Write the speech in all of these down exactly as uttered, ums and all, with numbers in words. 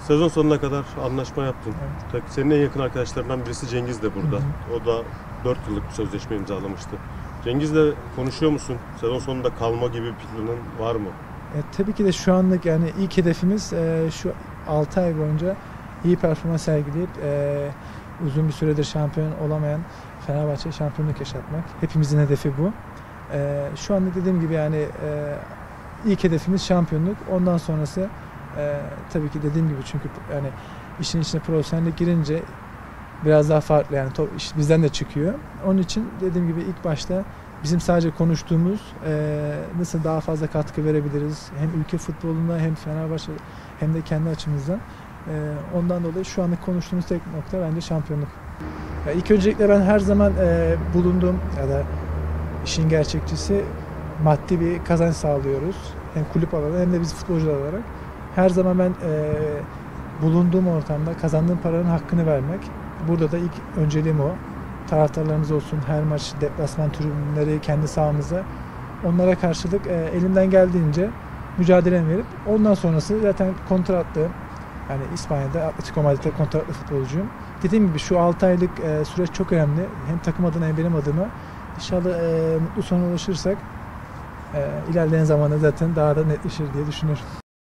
Sezon sonuna kadar anlaşma yaptın. Evet. Tabii senin en yakın arkadaşlarından birisi Cengiz de burada. Hı hı. O da dört yıllık bir sözleşme imzalamıştı. Cengiz'le konuşuyor musun? Sezon sonunda kalma gibi bir planın var mı? E, tabii ki de şu anlık yani ilk hedefimiz e, şu altı ay boyunca iyi performans sergileyip e, uzun bir süredir şampiyon olamayan Fenerbahçe'ye şampiyonluk yaşatmak. Hepimizin hedefi bu. E, şu anda dediğim gibi yani e, ilk hedefimiz şampiyonluk. Ondan sonrası e, tabii ki dediğim gibi çünkü yani işin içine profesyonellik girince biraz daha farklı yani top, iş bizden de çıkıyor. Onun için dediğim gibi ilk başta bizim sadece konuştuğumuz e, nasıl daha fazla katkı verebiliriz hem ülke futboluna hem Fenerbahçe hem de kendi açımızdan. E, ondan dolayı şu anda konuştuğumuz tek nokta bence şampiyonluk. Ya ilk öncelikle ben her zaman e, bulunduğum ya da işin gerçekçisi maddi bir kazanç sağlıyoruz. Hem kulüp olarak hem de biz futbolcular olarak. Her zaman ben e, bulunduğum ortamda kazandığım paranın hakkını vermek. Burada da ilk önceliğim o. Taraftarlarımız olsun, her maç deplasman tribünleri kendi sahamızda. Onlara karşılık e, elimden geldiğince mücadelemi verip ondan sonrası zaten kontratlı. Yani İspanya'da Atletico Madrid'de kontratlı futbolcuyum. Dediğim gibi şu altı aylık e, süreç çok önemli. Hem takım adına hem benim adıma. İnşallah e, mutlu sona ulaşırsak e, ilerleyen zamanda zaten daha da netleşir diye düşünüyorum.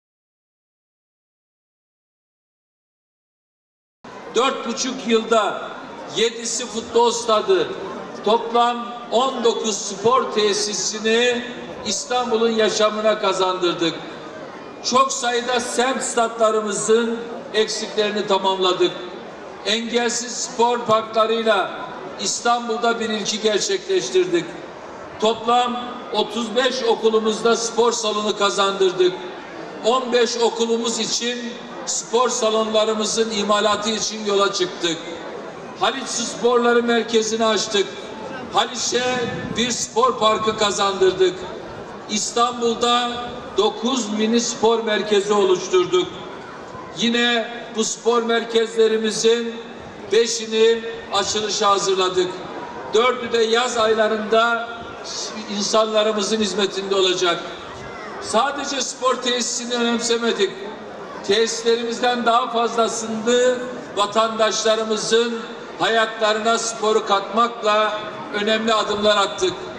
Dört buçuk yılda yedisi futbol stadı, toplam on dokuz spor tesisini İstanbul'un yaşamına kazandırdık. Çok sayıda semt statlarımızın eksiklerini tamamladık. Engelsiz spor parklarıyla İstanbul'da bir ilki gerçekleştirdik. Toplam otuz beş okulumuzda spor salonu kazandırdık. on beş okulumuz için spor salonlarımızın imalatı için yola çıktık. Haliç Sporları Merkezi'ni açtık. Haliç'e bir spor parkı kazandırdık. İstanbul'da dokuz mini spor merkezi oluşturduk. Yine bu spor merkezlerimizin beşini açılışa hazırladık. Dördü de yaz aylarında insanlarımızın hizmetinde olacak. Sadece spor tesisini önemsemedik. Tesislerimizden daha fazlasını vatandaşlarımızın hayatlarına sporu katmakla önemli adımlar attık.